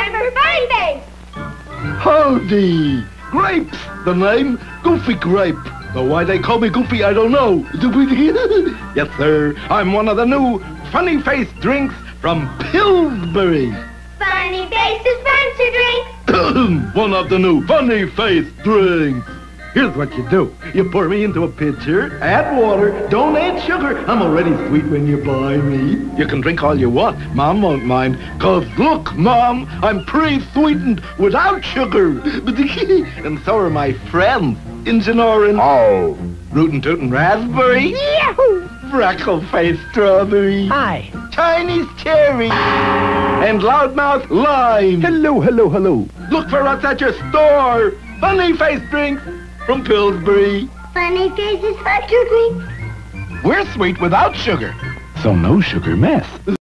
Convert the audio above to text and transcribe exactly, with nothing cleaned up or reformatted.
time for Funny Face. Howdy! Grapes, the name, Goofy Grape. Though why they call me Goofy, I don't know. Yes, sir, I'm one of the new Funny Face drinks from Pillsbury. Funny Face's fancy drink. One of the new Funny Face drinks. Here's what you do. You pour me into a pitcher, add water, don't add sugar. I'm already sweet when you buy me. You can drink all you want. Mom won't mind. Cause look, Mom, I'm pre-sweetened without sugar. And so are my friends. Injun Orange. Oh. Rootin' Tootin' Raspberry. Yahoo! Freckle-faced Strawberry. Hi. Chinese Cherry. And Loudmouth Lime. Hello, hello, hello. Look for us at your store. Funny Face drinks from Pillsbury. Funny Face's fancy drink. We're sweet without sugar, so no sugar mess.